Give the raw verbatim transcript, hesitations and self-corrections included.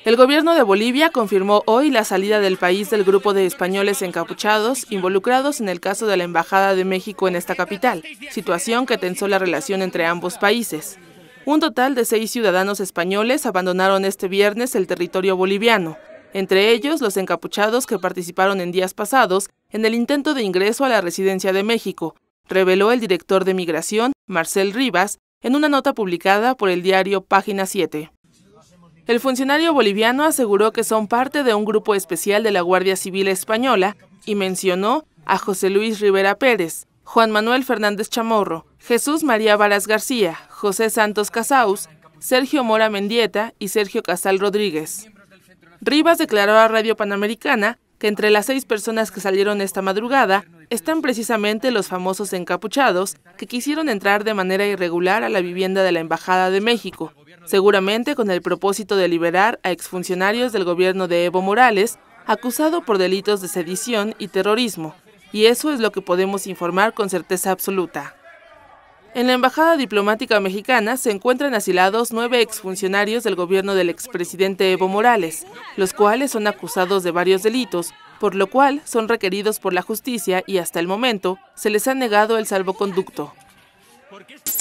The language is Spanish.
El gobierno de Bolivia confirmó hoy la salida del país del grupo de españoles encapuchados involucrados en el caso de la Embajada de México en esta capital, situación que tensó la relación entre ambos países. Un total de seis ciudadanos españoles abandonaron este viernes el territorio boliviano, entre ellos los encapuchados que participaron en días pasados en el intento de ingreso a la residencia de México, reveló el director de Migración, Marcel Rivas, en una nota publicada por el diario Página siete. El funcionario boliviano aseguró que son parte de un grupo especial de la Guardia Civil Española y mencionó a José Luis Rivera Pérez, Juan Manuel Fernández Chamorro, Jesús María Varas García, José Santos Casaus, Sergio Mora Mendieta y Sergio Casal Rodríguez. Rivas declaró a Radio Panamericana que entre las seis personas que salieron esta madrugada están precisamente los famosos encapuchados que quisieron entrar de manera irregular a la vivienda de la Embajada de México, seguramente con el propósito de liberar a exfuncionarios del gobierno de Evo Morales, acusado por delitos de sedición y terrorismo, y eso es lo que podemos informar con certeza absoluta. En la Embajada Diplomática Mexicana se encuentran asilados nueve exfuncionarios del gobierno del expresidente Evo Morales, los cuales son acusados de varios delitos, por lo cual son requeridos por la justicia y hasta el momento se les ha negado el salvoconducto.